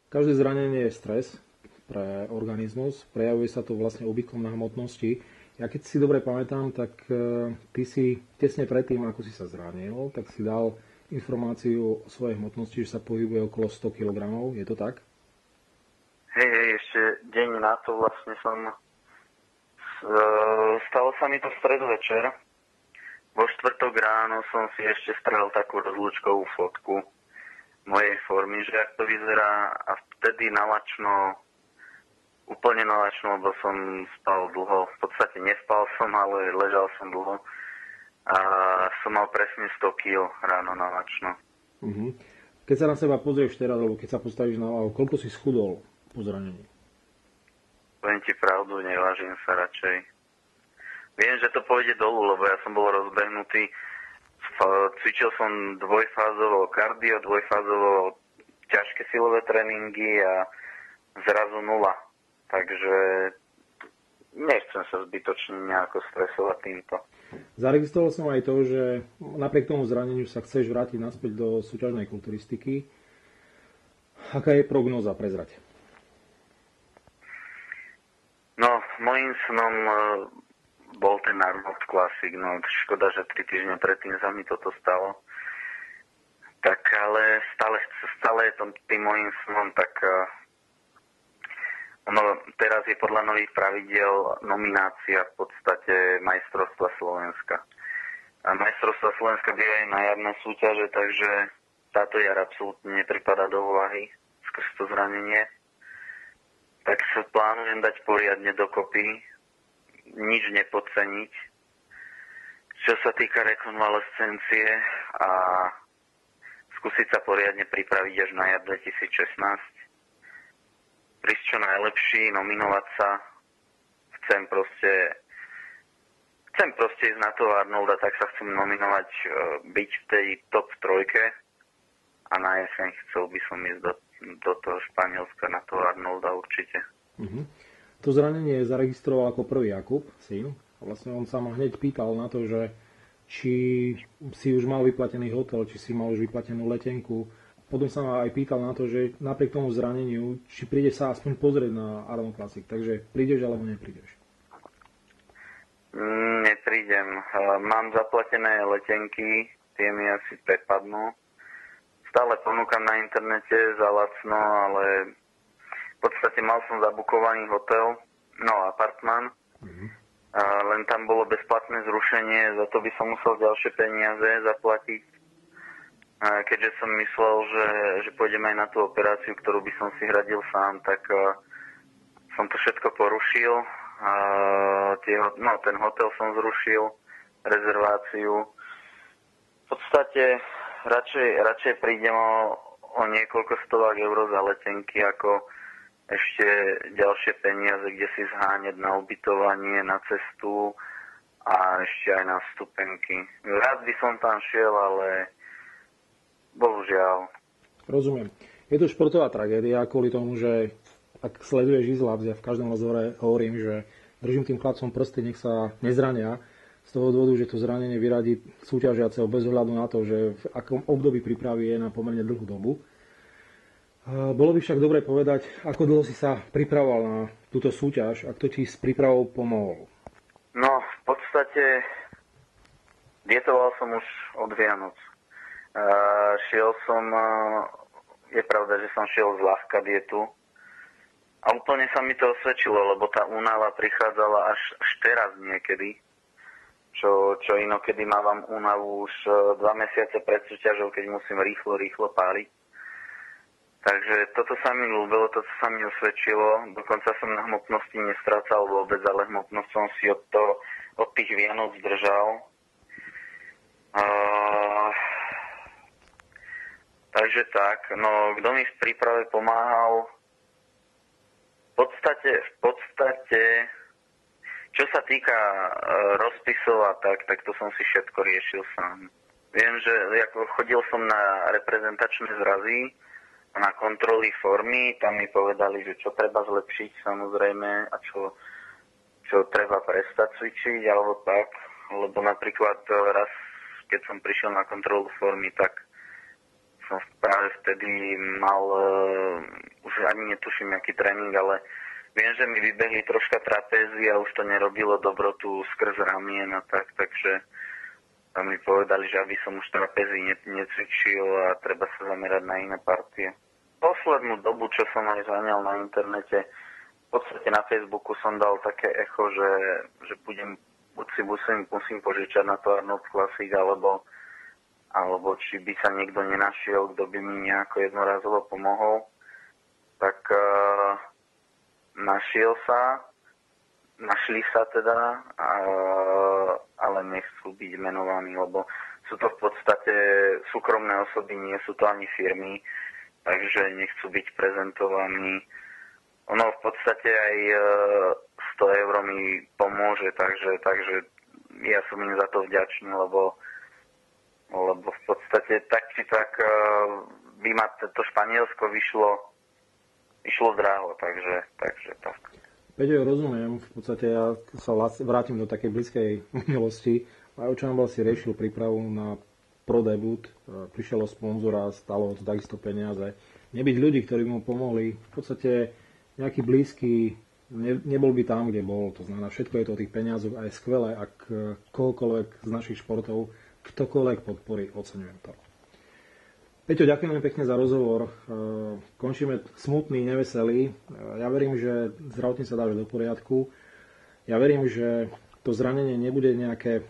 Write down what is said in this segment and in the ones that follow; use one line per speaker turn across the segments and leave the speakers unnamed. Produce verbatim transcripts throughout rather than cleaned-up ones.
Každé zranenie je stres pre organizmus, prejavuje sa to vlastne obvyklom na hmotnosti. Ja keď si dobre pamätám, tak ty si tesne predtým, ako si sa zranil, tak si dal informáciu o svojej hmotnosti, že sa pohybuje okolo sto kilogramov. Je to tak?
Hej, hej, ešte deň na to vlastne som... Stalo sa mi to v stredu večer. Vo štvrtok ráno som si ešte strel takú rozlúčkovú fotku mojej formy, že ak to vyzerá, a vtedy nalačno, úplne nalačno, lebo som spal dlho. V podstate nespal som, ale ležal som dlho. A som mal presne sto kíl ráno nalačno.
Uh-huh. Keď sa na seba pozrieš teraz, alebo keď sa postavíš na hlavu, koľko si schudol po zranení?
Poviem ti pravdu, nevážim sa radšej. Viem, že to pôjde dolu, lebo ja som bol rozbehnutý. Cvičil som dvojfázovo kardio, dvojfázovo ťažké silové tréningy a zrazu nula. Takže nechcem sa zbytočne nejako stresovať týmto.
Zaregistroval som aj to, že napriek tomu zraneniu sa chceš vrátiť naspäť do súťažnej kulturistiky. Aká je prognóza, prezrať?
No, môjim snom bol ten Arnold Classic. No, škoda, že tri týždne predtým sa mi toto stalo. Tak ale stále, stále je to tým môjim snom, tak ono teraz je podľa nových pravidiel nominácia v podstate majstrovstva Slovenska. A majstrovstva Slovenska bývajú na jarné súťaže, takže táto jar absolútne nepripada do úvahy skrz to zranenie. Tak sa plánujem dať poriadne dokopy, nič nepodceniť. Čo sa týka rekonvalescencie a skúsiť sa poriadne pripraviť až na jar dvetisícšestnásť. Prísť čo najlepší, nominovať sa. Chcem proste, chcem proste ísť na toho Arnolda, tak sa chcem nominovať, byť v tej top trojke a na jeseň chcel by som ísť do do toho Španielska, na toho Arnolda určite.
Uh-huh. To zranenie zaregistroval ako prvý Jakub, syn. A vlastne on sa ma hneď pýtal na to, že či si už mal vyplatený hotel, či si mal už vyplatenú letenku. Potom sa ma aj pýtal na to, že napriek tomu zraneniu, či prídeš sa aspoň pozrieť na Arnold Classic. Takže prídeš alebo neprídeš?
Neprídem. Mám zaplatené letenky, tie mi asi prepadnú. Stále ponúkam na internete za lacno, ale v podstate mal som zabukovaný hotel, no apartman, mm-hmm. a len tam bolo bezplatné zrušenie, za to by som musel ďalšie peniaze zaplatiť. A keďže som myslel, že, že pôjdem aj na tú operáciu, ktorú by som si hradil sám, tak uh, som to všetko porušil. Uh, tie, no, ten hotel som zrušil, rezerváciu. V podstate Radšej, radšej prídem o, o niekoľko stovák eur za letenky, ako ešte ďalšie peniaze, kde si zháňať na ubytovanie, na cestu a ešte aj na vstupenky. Rád by som tam šiel, ale bohužiaľ.
Rozumiem. Je to športová tragédia kvôli tomu, že ak sleduješ Izlab, ja v každom rozhovore hovorím, že držím tým chlapcom prsty, nech sa nezrania. Z toho dôvodu, že to zranenie vyradí súťažiaceho bez ohľadu na to, že v akom období prípravy je na pomerne dlhú dobu. Bolo by však dobre povedať, ako dlho si sa pripravoval na túto súťaž a kto ti s prípravou pomohol?
No, v podstate dietoval som už od Vianoc. Uh, šiel som, uh, je pravda, že som šiel zľahka dietu a úplne sa mi to osvedčilo, lebo tá únava prichádzala až, až teraz niekedy. Čo, čo inokedy mávam únavu už dva mesiace pred súťažou, keď musím rýchlo, rýchlo páliť. Takže toto sa mi ľúbilo, toto sa mi osvedčilo. Dokonca som na hmotnosti nestrácal vôbec, ale hmotnosť som si od, to, od tých Vianoc držal. Uh, takže tak, no kto mi v príprave pomáhal? V podstate, v podstate... Čo sa týka e, rozpisov a tak, tak to som si všetko riešil sám. Viem, že ako chodil som na reprezentačné zrazy, na kontroly formy, tam mi povedali, že čo treba zlepšiť samozrejme a čo, čo treba prestať cvičiť alebo tak. Lebo napríklad raz, keď som prišiel na kontrolu formy, tak som práve vtedy mal e, už ani netuším, aký tréning, ale viem, že mi vybehli troška trapézy a už to nerobilo dobrotu skrz ramien a tak, takže tam mi povedali, že aby som už trapézy ne, necvičil a treba sa zamerať na iné partie. Poslednú dobu, čo som aj zháňal na internete, v podstate na Facebooku som dal také echo, že, že budem, buď si musím, musím požičať na to Arnold Classic, alebo, alebo či by sa niekto nenašiel, kto by mi nejako jednorazovo pomohol. Tak uh, našiel sa, našli sa teda, uh, ale nechcú byť menovaní, lebo sú to v podstate súkromné osoby, nie sú to ani firmy, takže nechcú byť prezentovaní. Ono v podstate aj sto eur mi pomôže, takže, takže ja som im za to vďačný, lebo, lebo v podstate tak či tak by ma to Španielsko vyšlo, vyšlo draho, takže, takže tak.
Peťo, rozumiem, v podstate ja sa vrátim do takej blízkej minulosti. Aj Čambal si riešil prípravu na pro debut, prišiel o sponzora, stalo to takisto peniaze. Nebyť ľudí, ktorí mu pomohli, v podstate nejaký blízky, ne, nebol by tam, kde bol. To znamená, všetko je to o tých peniazoch a je skvelé, ak kohokoľvek z našich športov, ktokoľvek podporí, oceňujem to. Peťo, ďakujem pekne za rozhovor. Končíme smutný, neveselý. Ja verím, že zdravotne sa dáš do poriadku. Ja verím, že to zranenie nebude nejaké,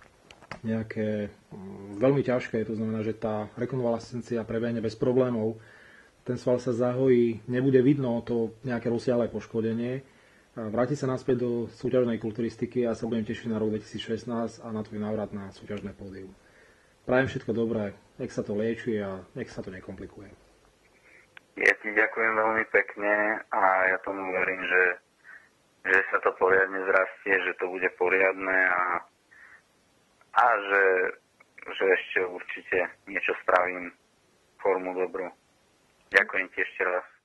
nejaké veľmi ťažké. To znamená, že tá rekonvalescencia prebehne bez problémov. Ten sval sa zahojí, nebude vidno to nejaké rozsiahle poškodenie. Vráti sa naspäť do súťažnej kulturistiky a ja sa budem tešiť na rok dvetisícšestnásť a na tvoj návrat na súťažné pódium. Prajem všetko dobré, nech sa to lieči a nech sa to nekomplikuje.
Ja ti ďakujem veľmi pekne a ja tomu verím, že, že sa to poriadne zrastie, že to bude poriadne a, a že, že ešte určite niečo spravím, formu dobrú. Ďakujem ti ešte raz.